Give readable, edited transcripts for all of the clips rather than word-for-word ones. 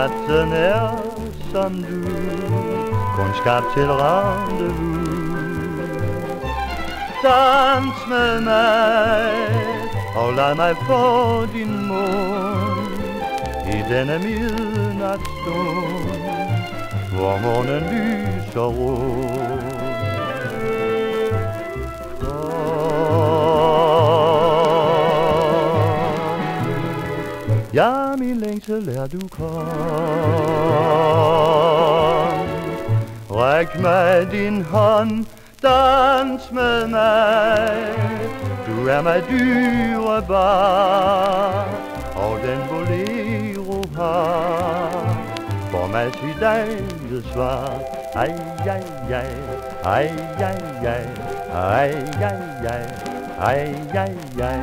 natten er som du, kun skabt til rendezvous. Dans med mig, og lad mig få din mund i denne midnatsstund, hvor månen lyser rundt. Ja, min længsel er du kom. Ræk mig din hånd, dans med mig. Du er mig dyrebar, og den bolero har for mig sit eget svar. Ej, ej, ej, ej, ej, ej, ej, ej, ej, ej, ej, ej.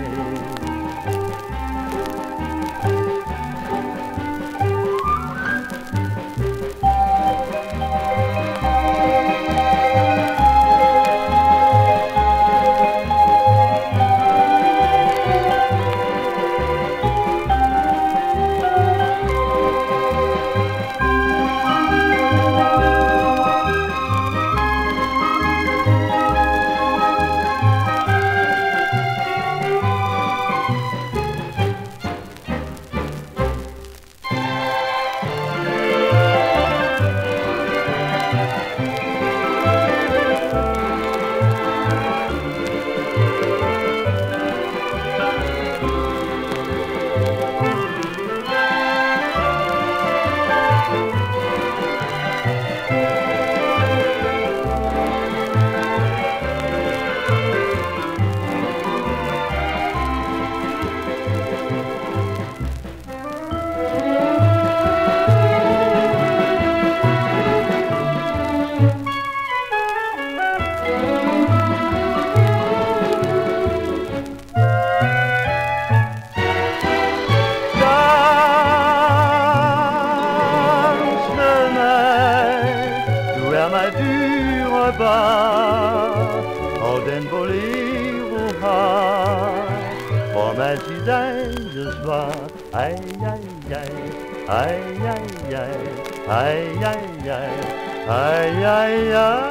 Og den bolero har for mig sit eget svar. Ej, ej, ej, ej, ej, ej, ej, ej, ej, ej, ej.